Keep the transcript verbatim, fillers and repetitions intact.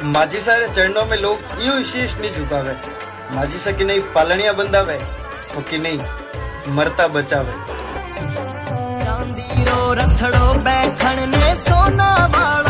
माझी सारे चरणों में लोग यूं शीश नहीं झुकावे। माझी से कि नहीं पालनिया बंधावे तो कि नहीं मरता बचावे। चांदी रो रथड़ो बैठन ने सोना वाला